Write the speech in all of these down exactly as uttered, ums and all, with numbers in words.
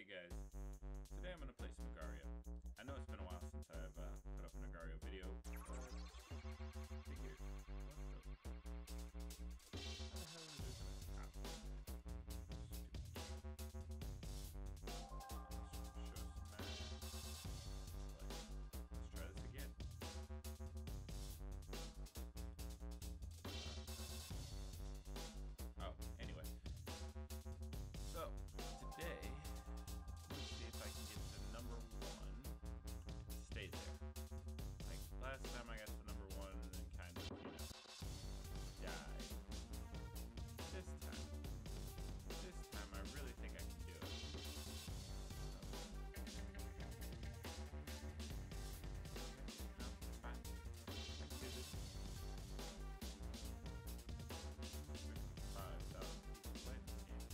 Hey guys, today I'm going to play some Agario. I know it's been a while since I've uh, put up an Agario video, but figured, what the, how the hell is this going to happen? Show some math. Let's try this again. Oh, anyway. So, today, let's see if I can get to number one, stay there. Like, last time I got to number one and kind of, you know, died. This time, this time I really think I can do it. No, it's fine. I can do this. Five thousand people playing this game.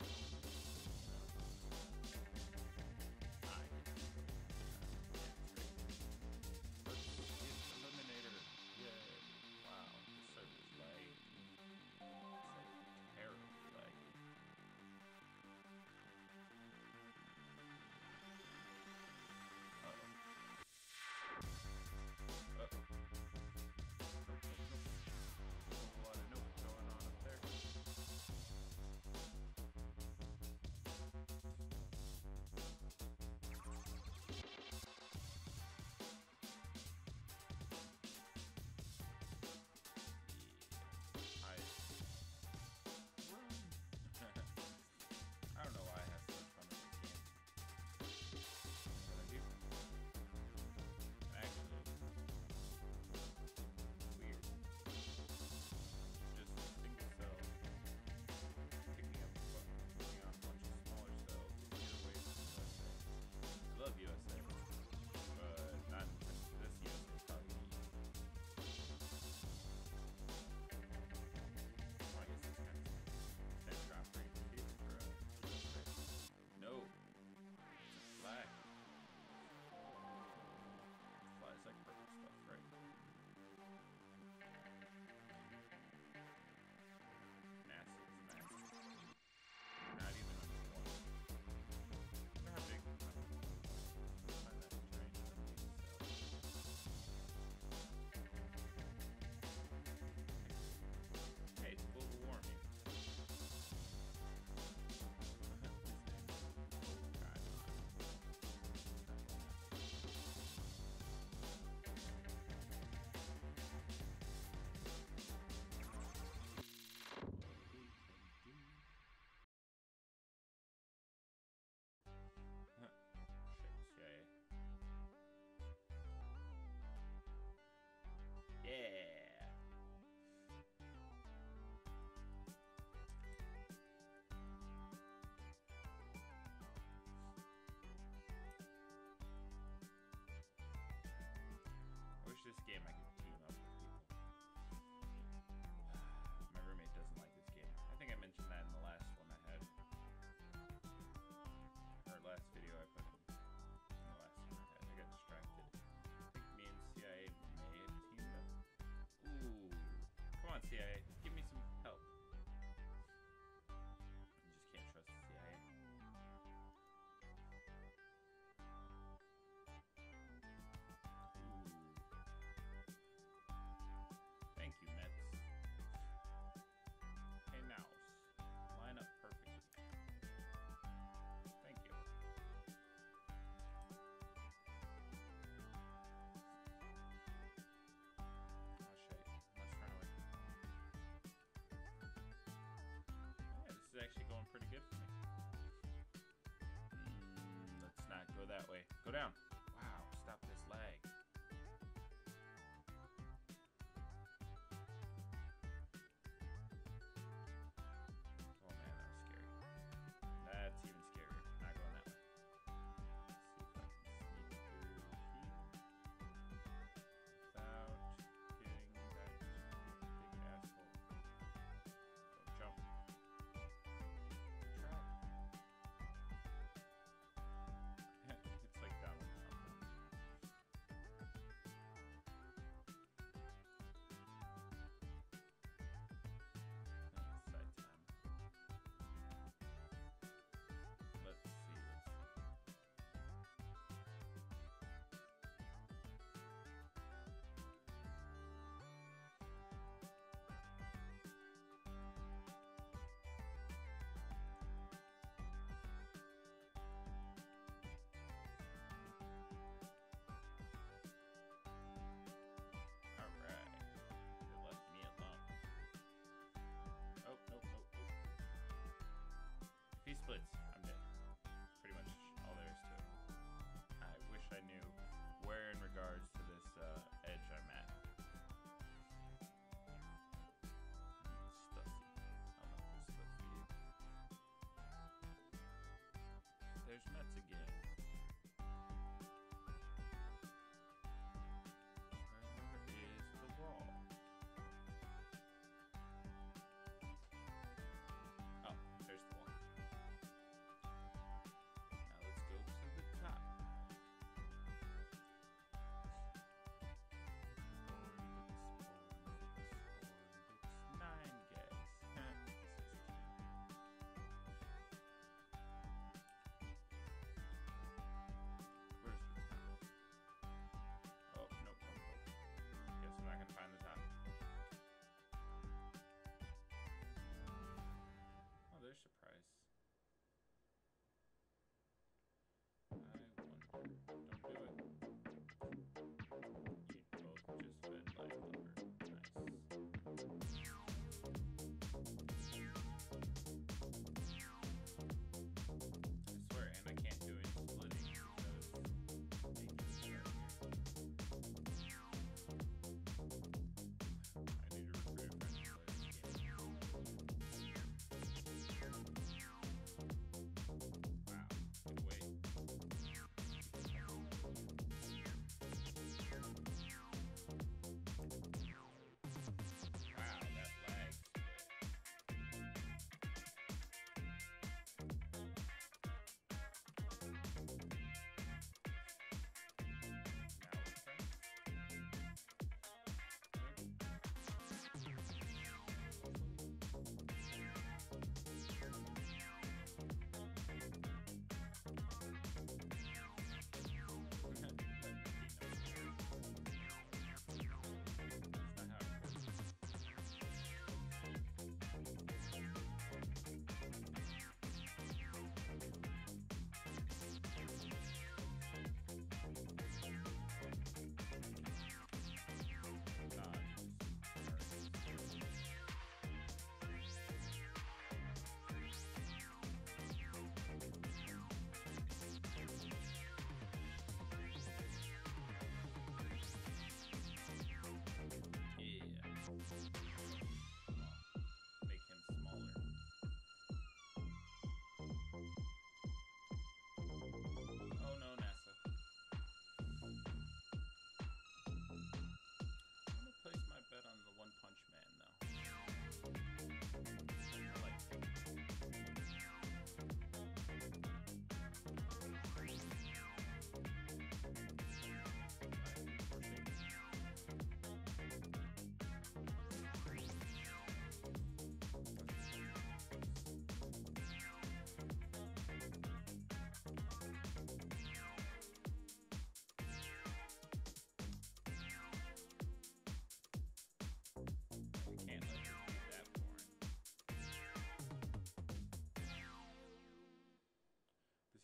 I don't know why I have so much fun with this game. What I do? Actually, weird. Just a single cell picking up a picking on a bunch of smaller cells near away from U S A. I love U S A, but not this U S A probably. Well, I guess it's kind of that drop rate for uh, no. It's a flag. Flies like purple stuff, right? NASA is massive. Not even number one. I wonder how big I find that strange. Hey, it's global warming. Yeah. I wish this game I could team up with people. My roommate doesn't like this game. I think I mentioned that in the last one I had. Or last video I put in. In the last one I had. I got distracted. I think me and C I A may have teamed up. Ooh. Come on, C I A. Give me some help. You just can't trust the C I A. Thank you, Mets. Hey, Mouse. Line up perfectly. Thank you. Oh, shit. Let's run away. Yeah, this is actually going pretty good for me. Mm, let's not go that way. Go down. Wow, stop this lag. That's even scarier. Not going that way. Let's see if I can sneak through here without getting that big asshole. Don't jump. Good try. It's like Donald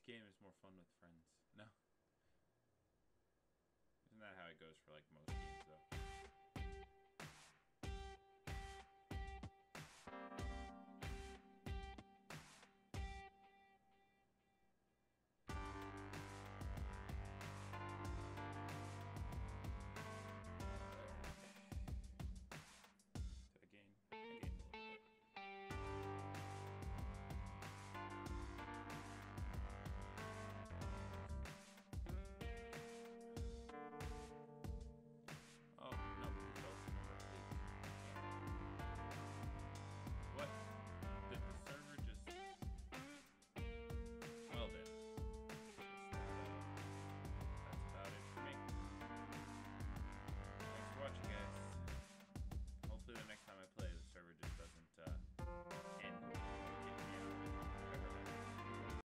game is more fun with friends. No. Isn't that how it goes for like most games though?